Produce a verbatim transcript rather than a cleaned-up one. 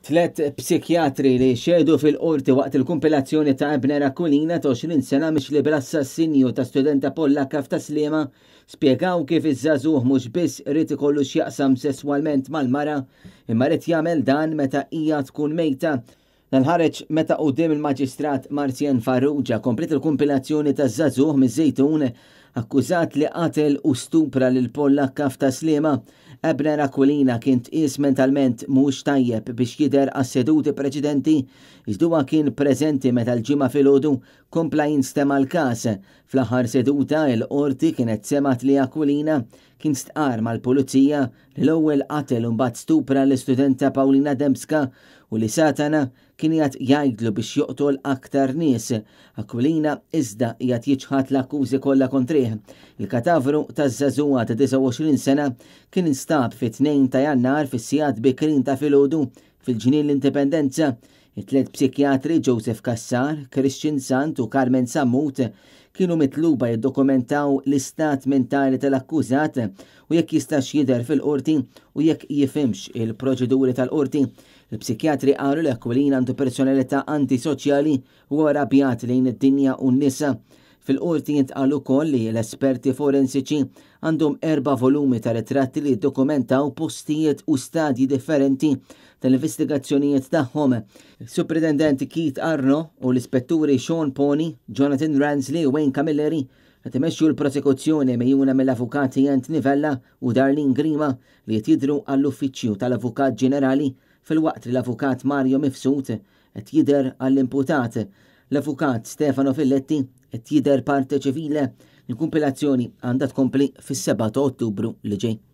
Tlet psikjatri li xedu fil-qorti waqt il-kumpilazzjoni ta' Abner Aquilina ta' għoxrin sena mixli bil-assassinju ta' studenta Pollakka f'ta' Sliema spjegaw kif iż-żagħżugħ mhux biss irid ikollu x'jaqsam sesswalment mal-mara imma rid jagħmel dan meta hija tkun mejta. Dan ħareġ meta quddiem il-Maġistrat Marzien Farrugia komplet il-kumpilazzjoni ta' żagħżugħ miż-Żejtun akkużat li qatel u stupra lil Pollakka f'ta' Sliema. Abner Aquilina kien tqies mentalment mhux tajjeb biex jidher għas-seduti preċedenti iżda kien preżenti meta l-ġimgħa filgħodu kompla jinstema' l-każ. Fl-aħħar seduta l-qorti kienet semat li Aquilina kien stqar mal-pulizija li l-ewwel qatel u mbagħad stupra l-istudenta Paulina Dembska u li Satana kien jgħid jgħidlu biex joqtol aktar nies. Aquilina iżda jgħid jiġħad l-akkużi kollha kontrih. Il-katavru taż-żagħżugħa ta' disa' u għoxrin sena kien instab fit-tnejn ta' Jannar fis-sigħat bikrin ta' filgħodu fil-ġnien l-Indipendenza. It-tliet psikjatri Joseph Kassar, Christian Sant u Carmen Sammut kienu mitluba jiddokumentaw l-istat mentali tal-akkużat u jekk jistax jidher fil-qorti u jekk jifhimx il-proċeduri tal-qorti. Il-psikjatri qalu li Aquilina għandu personalità antisoċjali u arrabjat lejn id-dinja u n-nisa. Fil-qorti jintqal ukoll li l-esperti forensiċi għandhom erba' volumi ta' ritratti li jiddokumentaw postijiet u stadji differenti tal-investigazzjonijiet tagħhom. Superintendent Keith Arno u l-ispetturi Sean Pony, Jonathan Ransley u Wayne Camilleri qed imexxu l-prosekuzzjoni mejjuna mill-avukati Ant Nivella u Darlene Grima li qed jidhru għall-uffiċċju tal-Avukat Ġenerali fil-waqt li l-Avukat Mario Mifsud qed jidher għall-imputat. L-Avukat Stefano Filletti qed jidher parte ċivile. Il-kumpilazzjoni għandha tkompli fis-seba' ta' Ottubru li ġej.